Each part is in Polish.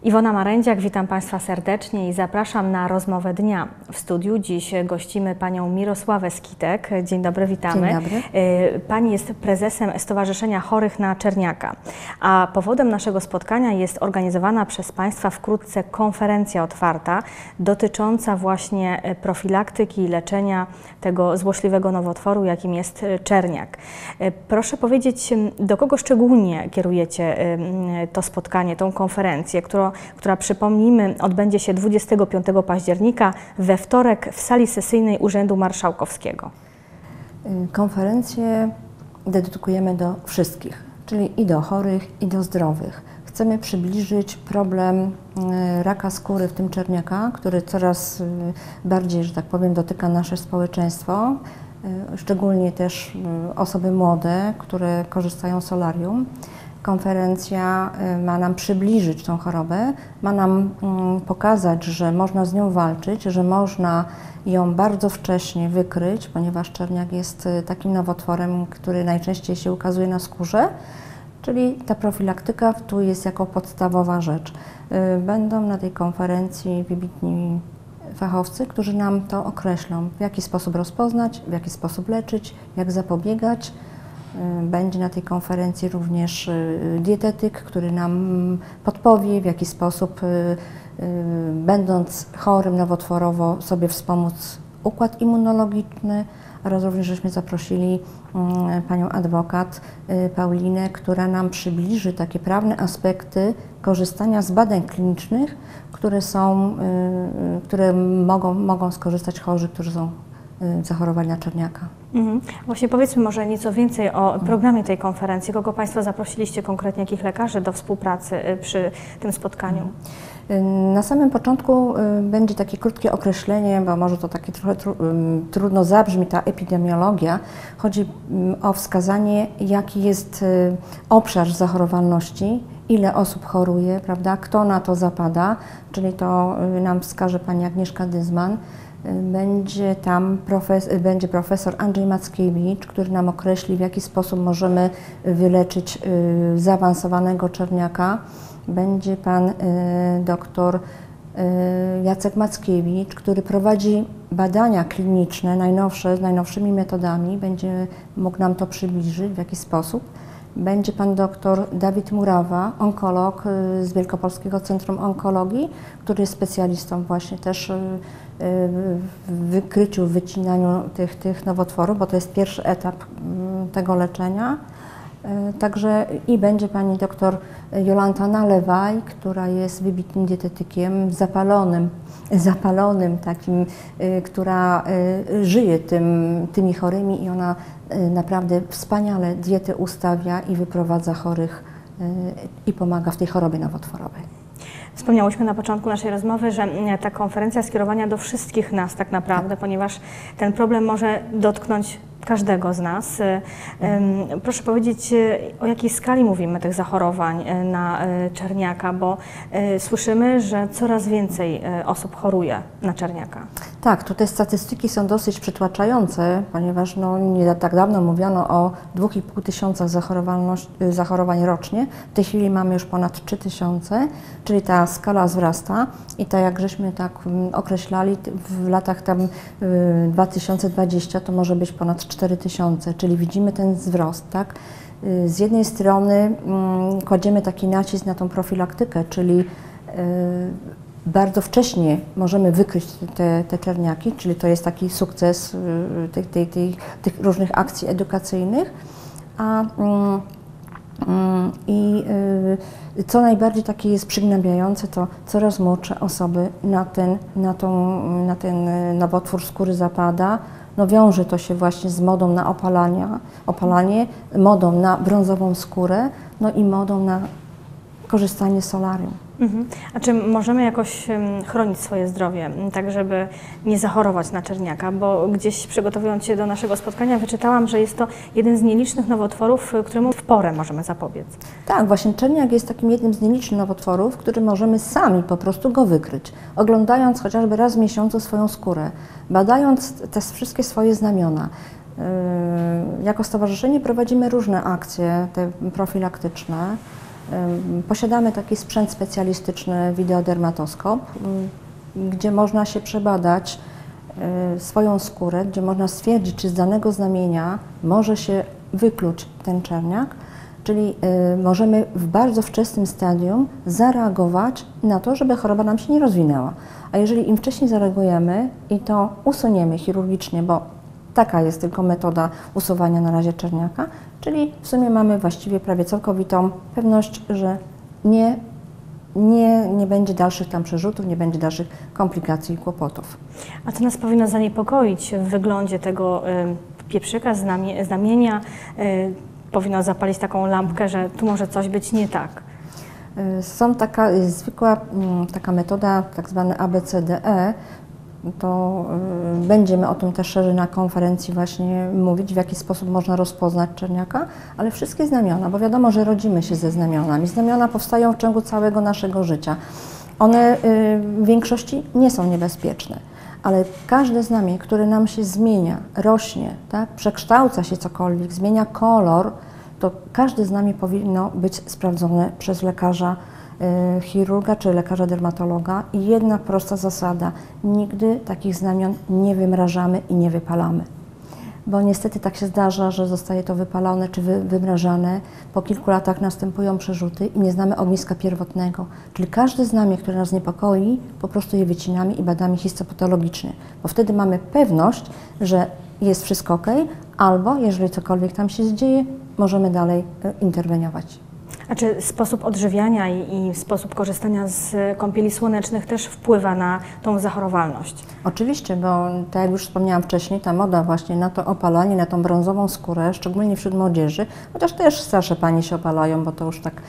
Iwona Marędziak, witam Państwa serdecznie i zapraszam na rozmowę dnia. W studiu dziś gościmy Panią Mirosławę Skitek. Dzień dobry, witamy. Dzień dobry. Pani jest prezesem Stowarzyszenia Chorych na Czerniaka, a powodem naszego spotkania jest organizowana przez Państwa wkrótce konferencja otwarta dotycząca właśnie profilaktyki i leczenia tego złośliwego nowotworu, jakim jest czerniak. Proszę powiedzieć, do kogo szczególnie kierujecie to spotkanie, tą konferencję, która przypomnijmy, odbędzie się 25 października we wtorek w sali sesyjnej Urzędu Marszałkowskiego. Konferencję dedykujemy do wszystkich, czyli i do chorych, i do zdrowych. Chcemy przybliżyć problem raka skóry, w tym czerniaka, który coraz bardziej, że tak powiem, dotyka nasze społeczeństwo, szczególnie też osoby młode, które korzystają z solarium. Konferencja ma nam przybliżyć tą chorobę, ma nam pokazać, że można z nią walczyć, że można ją bardzo wcześnie wykryć, ponieważ czerniak jest takim nowotworem, który najczęściej się ukazuje na skórze, czyli ta profilaktyka tu jest jako podstawowa rzecz. Będą na tej konferencji wybitni fachowcy, którzy nam to określą, w jaki sposób rozpoznać, w jaki sposób leczyć, jak zapobiegać. Będzie na tej konferencji również dietetyk, który nam podpowie, w jaki sposób, będąc chorym nowotworowo, sobie wspomóc układ immunologiczny, oraz również żeśmy zaprosili panią adwokat Paulinę, która nam przybliży takie prawne aspekty korzystania z badań klinicznych, które mogą skorzystać chorzy, którzy są zachorowali na czerniaka. Właśnie powiedzmy może nieco więcej o programie tej konferencji. Kogo Państwo zaprosiliście konkretnie, jakich lekarzy do współpracy przy tym spotkaniu? Na samym początku będzie takie krótkie określenie, bo może to takie trochę trudno zabrzmi, ta epidemiologia. Chodzi o wskazanie, jaki jest obszar zachorowalności, ile osób choruje, prawda, kto na to zapada, czyli to nam wskaże pani Agnieszka Dyzman. Będzie profesor Andrzej Mackiewicz, który nam określi, w jaki sposób możemy wyleczyć zaawansowanego czerniaka. Będzie pan doktor Jacek Mackiewicz, który prowadzi badania kliniczne najnowsze, z najnowszymi metodami. Będzie mógł nam to przybliżyć, w jaki sposób. Będzie pan doktor Dawid Murawa, onkolog z Wielkopolskiego Centrum Onkologii, który jest specjalistą właśnie też w wykryciu, w wycinaniu tych nowotworów, bo to jest pierwszy etap tego leczenia. Także i będzie pani doktor Jolanta Nalewaj, która jest wybitnym dietetykiem, zapalonym takim, która żyje tymi chorymi i ona naprawdę wspaniale dietę ustawia i wyprowadza chorych i pomaga w tej chorobie nowotworowej. Wspomniałyśmy na początku naszej rozmowy, że ta konferencja skierowana do wszystkich nas tak naprawdę, ponieważ ten problem może dotknąć każdego z nas. Proszę powiedzieć, o jakiej skali mówimy tych zachorowań na czerniaka, bo słyszymy, że coraz więcej osób choruje na czerniaka. Tak, tutaj statystyki są dosyć przytłaczające, ponieważ nie tak dawno mówiono o 2,5 tysiąca zachorowań rocznie. W tej chwili mamy już ponad 3000, czyli ta skala wzrasta i tak jak żeśmy tak określali, w latach tam 2020 to może być ponad 4000, czyli widzimy ten wzrost, tak? Z jednej strony kładziemy taki nacisk na tą profilaktykę, czyli bardzo wcześnie możemy wykryć te czerniaki, czyli to jest taki sukces tych różnych akcji edukacyjnych. Co najbardziej takie jest przygnębiające, to coraz młodsze osoby na ten nowotwór skóry zapada. Wiąże to się właśnie z modą na opalanie, modą na brązową skórę, i modą na korzystanie z solarium. A czy możemy jakoś chronić swoje zdrowie, tak żeby nie zachorować na czerniaka? Bo gdzieś przygotowując się do naszego spotkania wyczytałam, że jest to jeden z nielicznych nowotworów, któremu w porę możemy zapobiec. Tak, właśnie czerniak jest takim jednym z nielicznych nowotworów, który możemy sami po prostu go wykryć, oglądając chociażby raz w miesiącu swoją skórę, badając te wszystkie swoje znamiona. Jako stowarzyszenie prowadzimy różne akcje te profilaktyczne. Posiadamy taki sprzęt specjalistyczny, wideodermatoskop, gdzie można się przebadać swoją skórę, gdzie można stwierdzić, czy z danego znamienia może się wykluć ten czerniak, czyli możemy w bardzo wczesnym stadium zareagować na to, żeby choroba nam się nie rozwinęła. A jeżeli im wcześniej zareagujemy i to usuniemy chirurgicznie, bo taka jest tylko metoda usuwania na razie czerniaka, czyli w sumie mamy właściwie prawie całkowitą pewność, że nie będzie dalszych tam przerzutów, nie będzie dalszych komplikacji i kłopotów. A co nas powinno zaniepokoić w wyglądzie tego pieprzyka, znamienia? Powinno zapalić taką lampkę, że tu może coś być nie tak. Są taka zwykła taka metoda, tak zwane ABCDE, to będziemy o tym też szerzej na konferencji właśnie mówić, w jaki sposób można rozpoznać czerniaka, ale wszystkie znamiona, bo wiadomo, że rodzimy się ze znamionami. Znamiona powstają w ciągu całego naszego życia. One w większości nie są niebezpieczne, ale każde znamię, które nam się zmienia, rośnie, tak, przekształca się cokolwiek, zmienia kolor, to każde znamię powinno być sprawdzone przez lekarza chirurga czy lekarza dermatologa i jedna prosta zasada, nigdy takich znamion nie wymrażamy i nie wypalamy. Bo niestety tak się zdarza, że zostaje to wypalone czy wymrażane, po kilku latach następują przerzuty i nie znamy ogniska pierwotnego. Czyli każde znamie, które nas niepokoi, po prostu je wycinamy i badamy histopatologicznie, bo wtedy mamy pewność, że jest wszystko ok, albo jeżeli cokolwiek tam się dzieje, możemy dalej interweniować. A czy sposób odżywiania i sposób korzystania z kąpieli słonecznych też wpływa na tą zachorowalność? Oczywiście, bo tak jak już wspomniałam wcześniej, ta moda właśnie na to opalanie, na tą brązową skórę, szczególnie wśród młodzieży, chociaż też starsze panie się opalają, bo to już tak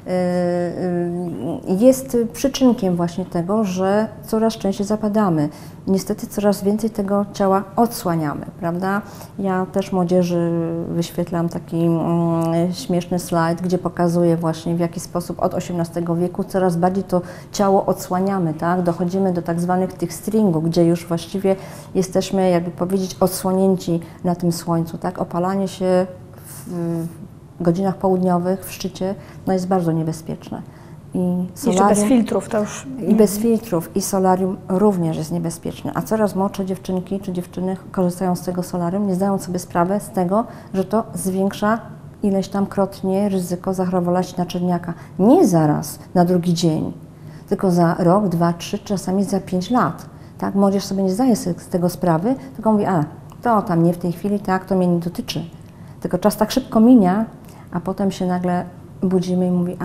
jest przyczynkiem właśnie tego, że coraz częściej zapadamy. Niestety coraz więcej tego ciała odsłaniamy, prawda? Ja też młodzieży wyświetlam taki śmieszny slajd, gdzie pokazuję właśnie w jaki sposób od XVIII wieku coraz bardziej to ciało odsłaniamy, tak? Dochodzimy do tak zwanych tych stringów, gdzie już właściwie jesteśmy, jakby powiedzieć, odsłonięci na tym słońcu, tak? Opalanie się w godzinach południowych w szczycie jest bardzo niebezpieczne. I jeszcze bez filtrów to już... I bez filtrów i solarium również jest niebezpieczne. A coraz młodsze dziewczynki czy dziewczyny korzystają z tego solarium, nie zdają sobie sprawy z tego, że to zwiększa ileś tam krotnie ryzyko zachorowalności na czerniaka. Nie zaraz, na drugi dzień, tylko za rok, 2, 3, czasami za 5 lat. Tak? Młodzież sobie nie zdaje z tego sprawy, tylko mówi, to tam nie w tej chwili, tak, to mnie nie dotyczy. Tylko czas tak szybko minia, a potem się nagle budzimy i mówi,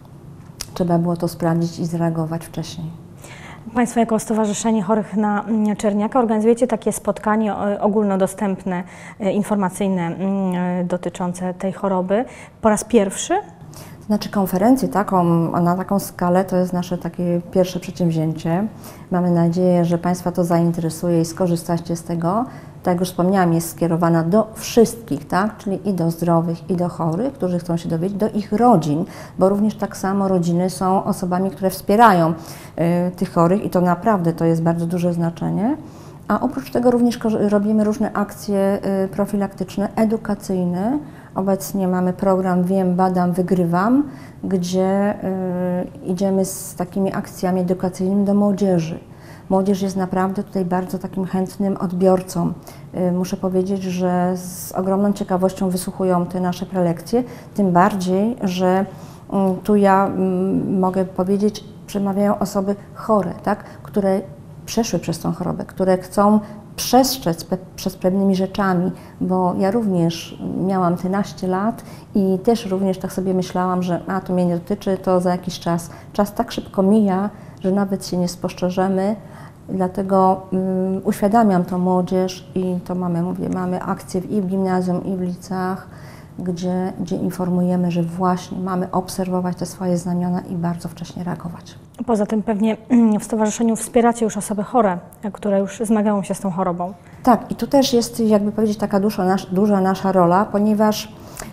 trzeba było to sprawdzić i zareagować wcześniej. Państwo jako Stowarzyszenie Chorych na Czerniaka organizujecie takie spotkanie ogólnodostępne, informacyjne dotyczące tej choroby po raz pierwszy? Znaczy konferencję na taką skalę to jest nasze takie pierwsze przedsięwzięcie. Mamy nadzieję, że Państwa to zainteresuje i skorzystacie z tego. Tak jak już wspomniałam, jest skierowana do wszystkich, tak? Czyli i do zdrowych, i do chorych, którzy chcą się dowiedzieć, do ich rodzin, bo również tak samo rodziny są osobami, które wspierają tych chorych i to naprawdę to jest bardzo duże znaczenie. A oprócz tego również robimy różne akcje profilaktyczne, edukacyjne. Obecnie mamy program Wiem, badam, wygrywam, gdzie idziemy z takimi akcjami edukacyjnymi do młodzieży. Młodzież jest naprawdę tutaj bardzo takim chętnym odbiorcą. Muszę powiedzieć, że z ogromną ciekawością wysłuchują te nasze prelekcje, tym bardziej, że tu ja mogę powiedzieć, przemawiają osoby chore, tak, które przeszły przez tą chorobę, które chcą przestrzec przed pewnymi rzeczami, bo ja również miałam te naście lat i też również tak sobie myślałam, że to mnie nie dotyczy, to za jakiś czas. Czas tak szybko mija, że nawet się nie spostrzeżemy, dlatego uświadamiam to młodzież i to mamy akcje i w gimnazjum, i w liceach, gdzie informujemy, że właśnie mamy obserwować te swoje znamiona i bardzo wcześnie reagować. Poza tym pewnie w stowarzyszeniu wspieracie już osoby chore, które już zmagają się z tą chorobą. Tak, i tu też jest, jakby powiedzieć, taka duża nasza rola, ponieważ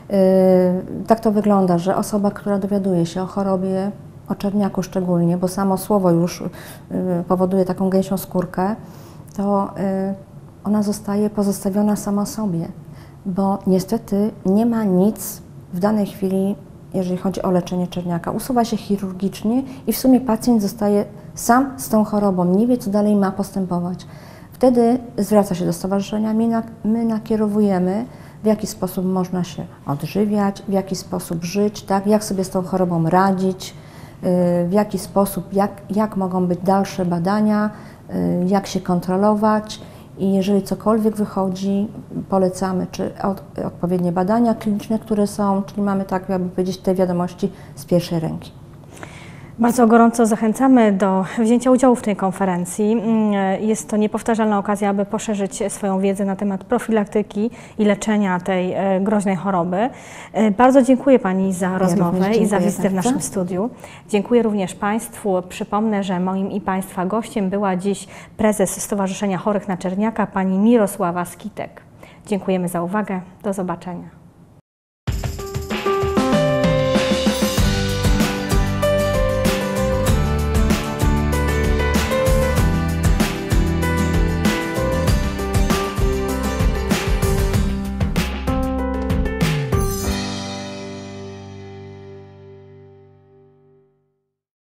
tak to wygląda, że osoba, która dowiaduje się o chorobie, o czerniaku szczególnie, bo samo słowo już powoduje taką gęsią skórkę, to ona zostaje pozostawiona sama sobie, bo niestety nie ma nic w danej chwili jeżeli chodzi o leczenie czerniaka. Usuwa się chirurgicznie i w sumie pacjent zostaje sam z tą chorobą, nie wie, co dalej ma postępować. Wtedy zwraca się do stowarzyszenia, my nakierowujemy, w jaki sposób można się odżywiać, w jaki sposób żyć, tak? Jak sobie z tą chorobą radzić, w jaki sposób, jak mogą być dalsze badania, jak się kontrolować. I jeżeli cokolwiek wychodzi, polecamy, czy odpowiednie badania kliniczne, które są, czyli mamy, tak jakby powiedzieć, te wiadomości z pierwszej ręki. Bardzo gorąco zachęcamy do wzięcia udziału w tej konferencji. Jest to niepowtarzalna okazja, aby poszerzyć swoją wiedzę na temat profilaktyki i leczenia tej groźnej choroby. Bardzo dziękuję Pani za rozmowę i za wizytę w naszym studiu. Dziękuję również Państwu. Przypomnę, że moim i Państwa gościem była dziś prezes Stowarzyszenia Chorych na Czerniaka, Pani Mirosława Skitek. Dziękujemy za uwagę. Do zobaczenia.